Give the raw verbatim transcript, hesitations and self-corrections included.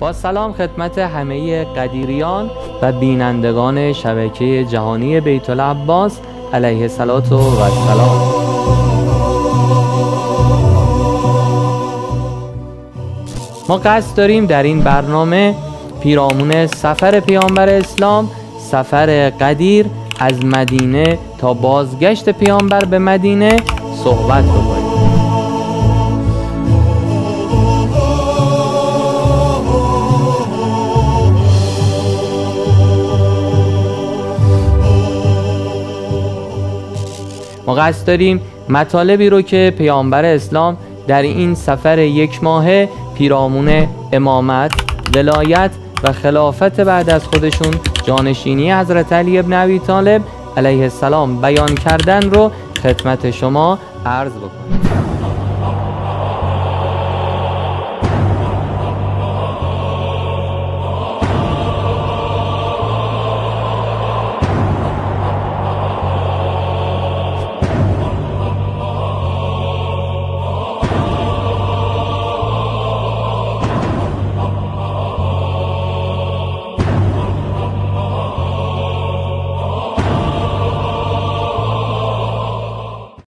با سلام خدمت همه قدیریان و بینندگان شبکه جهانی بیت العباس علیه الصلاة و السلام. ما قصد داریم در این برنامه پیرامون سفر پیامبر اسلام، سفر قدیر از مدینه تا بازگشت پیامبر به مدینه صحبت بکنیم. ما قصد داریم مطالبی رو که پیامبر اسلام در این سفر یک ماهه پیرامون امامت، ولایت و خلافت بعد از خودشون جانشینی حضرت علی ابن ابی طالب علیه السلام بیان کردن رو خدمت شما عرض بکنم.